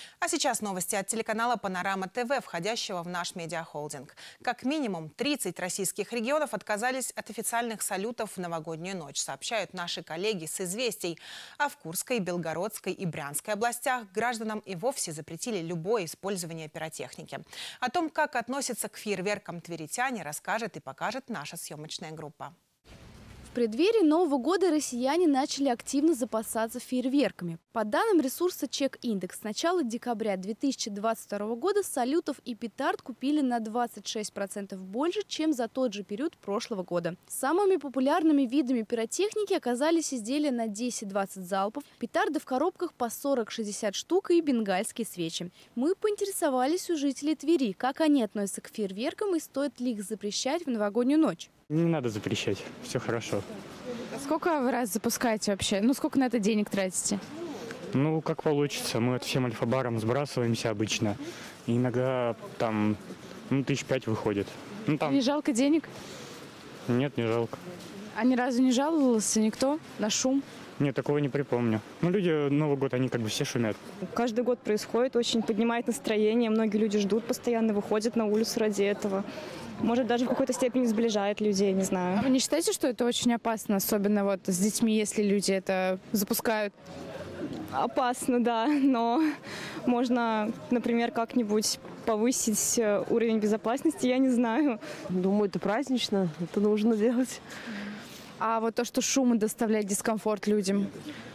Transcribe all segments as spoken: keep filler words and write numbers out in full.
А сейчас новости от телеканала «Панорама ТВ», входящего в наш медиахолдинг. Как минимум тридцать российских регионов отказались от официальных салютов в новогоднюю ночь, сообщают наши коллеги с «Известий». А в Курской, Белгородской и Брянской областях гражданам и вовсе запретили любое использование пиротехники. О том, как относятся к фейерверкам тверитяне, расскажет и покажет наша съемочная группа. В преддверии Нового года россияне начали активно запасаться фейерверками. По данным ресурса «Чек-индекс», с начала декабря две тысячи двадцать второго года салютов и петард купили на двадцать шесть процентов больше, чем за тот же период прошлого года. Самыми популярными видами пиротехники оказались изделия на десять-двадцать залпов, петарды в коробках по сорок-шестьдесят штук и бенгальские свечи. Мы поинтересовались у жителей Твери, как они относятся к фейерверкам и стоит ли их запрещать в новогоднюю ночь. Не надо запрещать, все хорошо. А сколько вы раз запускаете вообще? Ну, сколько на это денег тратите? Ну, как получится. Мы это всем альфа-баром сбрасываемся обычно. И иногда там ну, тысяч пять выходит. Ну, там... Не жалко денег? Нет, не жалко. А ни разу не жаловался никто на шум? Нет, такого не припомню. Ну, люди Новый год, они как бы все шумят. Каждый год происходит, очень поднимает настроение. Многие люди ждут, постоянно выходят на улицу ради этого. Может, даже в какой-то степени сближает людей, не знаю. А вы не считаете, что это очень опасно, особенно вот с детьми, если люди это запускают? Опасно, да, но можно, например, как-нибудь повысить уровень безопасности, я не знаю. Думаю, это празднично, это нужно делать. А вот то, что шум доставляет дискомфорт людям?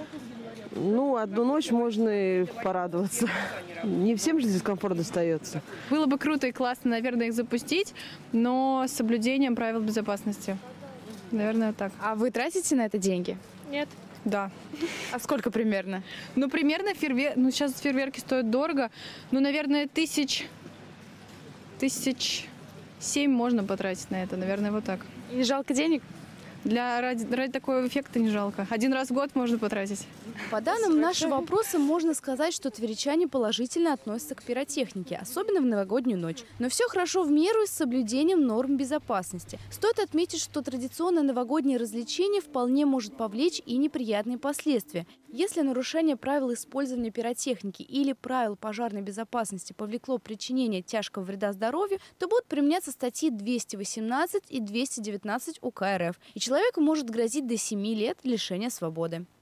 Ну, одну ночь можно и порадоваться. Не всем же дискомфорт достается. Было бы круто и классно, наверное, их запустить, но с соблюдением правил безопасности. Наверное, так. А вы тратите на это деньги? Нет. Да. А сколько примерно? Ну, примерно фейерверки, ну, сейчас фейерверки стоят дорого. Ну, наверное, тысяч, тысяч семь можно потратить на это, наверное, вот так. И не жалко денег? Для, ради, ради такого эффекта не жалко. Один раз в год можно потратить. По данным нашего опроса, можно сказать, что тверичане положительно относятся к пиротехнике, особенно в новогоднюю ночь. Но все хорошо в меру и с соблюдением норм безопасности. Стоит отметить, что традиционное новогоднее развлечение вполне может повлечь и неприятные последствия. Если нарушение правил использования пиротехники или правил пожарной безопасности повлекло причинение тяжкого вреда здоровью, то будут применяться статьи двести восемнадцать и двести девятнадцать УК РФ. И человеку может грозить до семи лет лишения свободы.